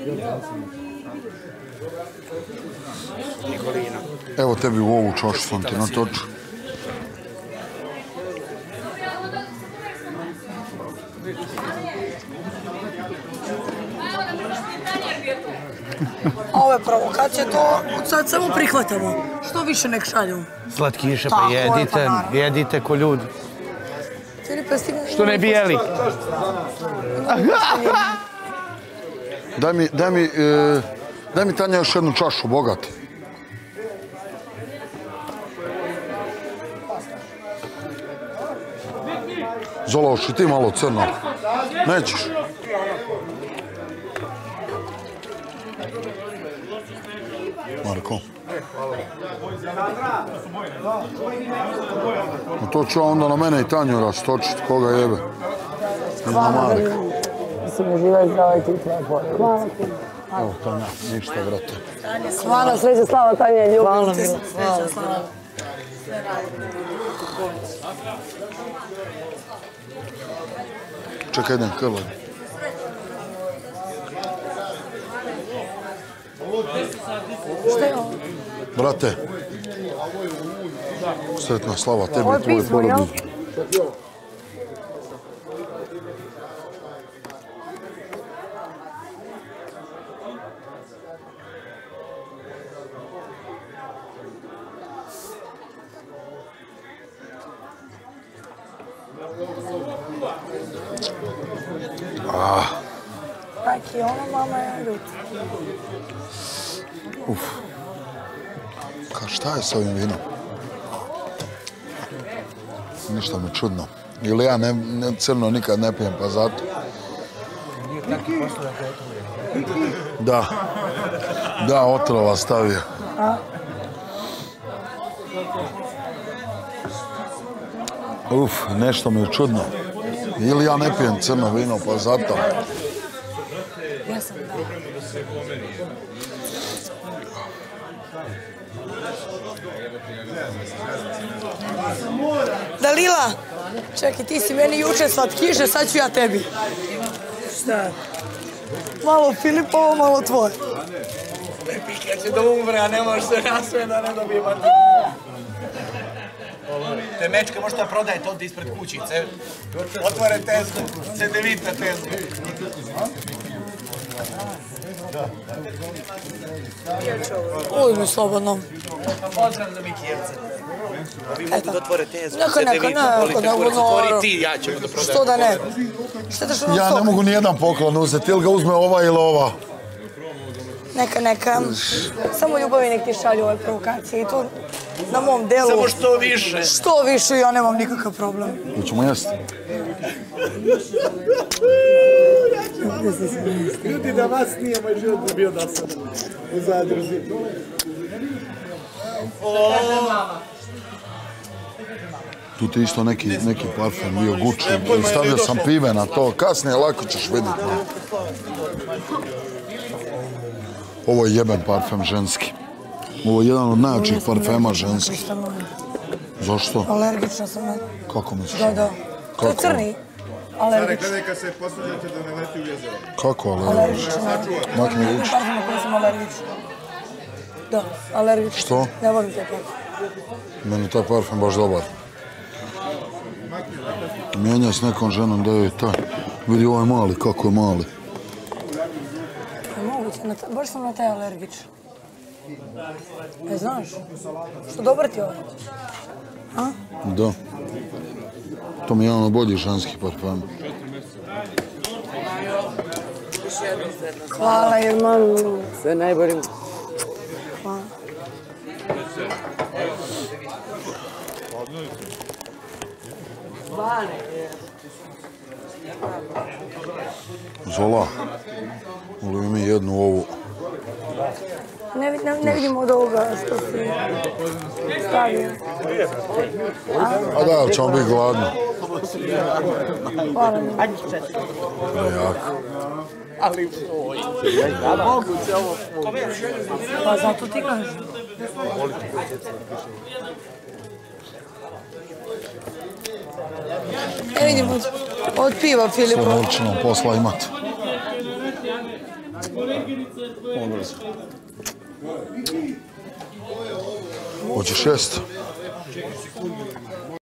Nikolina. Evo tebi u ovu čašu sam ti natočio. Ovo je provokacija, to sad samo prihvatamo. Što više nek šalju. Slatkiše, pa jedite ko ljudi. Što ne bi jeli? Daj mi Tanja još jednu čašu, bogati. Zola, hoći ti malo crno? Nećeš? Marko. To ću onda na mene i Tanju rastočiti, koga jebe. Hvala Marka. Mislim, uživaj zdravaj ti tvoje pored. Hvala ti. Evo, Tanja, ništa, brate. Hvala, sreća, slava, Tanja, ljubim te. Sreća, slava. Čekaj, idem krlad. Šta je ovo? Brate, sretna slava tebi i tvoje porodice. Tak i ono, mama je ljuta. Šta je s ovim vinom? Ništa mi čudno. Ili ja crno nikad ne pijem, pa zato. Da. Da, otrova stavio. Nešto mi je čudno. Ili ja ne pijem crno vino, pa zato. Dalila, čekaj, ti si meni juče slatkiše, sad ću ja tebi. Šta? Malo Filipovo, malo tvoje. Pika će da umre, a ne može se nasve da ne dobije mati. Te mečke možete prodajete ovdje ispred kućice. Otvore tezgu, sedevita tezgu. Uzmi slobodno. Pozdrav za Mikijevce. Vi mogu da otvore tezgu, sedevita, volite kurac, otvori ti, ja ćemo da prodajemo. Što da ne? Ja ne mogu nijedan poklon uzeti, ili ga uzme ova ili ova. Neka. Samo ljubavi nek ti šalju ove provokacije i to na mom delu. Samo što više. Što više, ja nemam nikakav problem. Hoćemo jesti? Ljudi, da vas nije moj život bio do sada u zadruzi. Tu ti isto neki parfum bio Gucci. Stavio sam pive na to. Kasnije lako ćeš vidjeti. Ovo je jeben parfum ženski. Ovo je jedan od najjačih parfema ženskih. Zašto? Alergična sam na... Kako misliš? Da. To je crni. Alergična. Gledaj kad se posluđate da ne leti u jezero. Kako alergična? Makni ruč. Parfum na koji sam alergična. Da, alergična. Što? Ne volim te parfum. Meni taj parfum baš dobar. Mijenjaj s nekom ženom da je taj. Vidi ovaj mali, kako je mali. Moguće, baš sam na taj alergičan. Znaš, što dobar ti je ovaj? Da. To mi je jedan od boljih ženskih parfema. Hvala, Jerman. Sve najbolje. Hvala. Zola, voli mi jednu ovu. Ne vidimo od ovoga što si stavio. A da, ali ćemo biti gladni. Hvala mi. Prejako. Ali moguće ovo. Pa zato ti kažem. Ne vidimo od piva, Filipa. Sve neće nam posla imati. Hoćeš jest?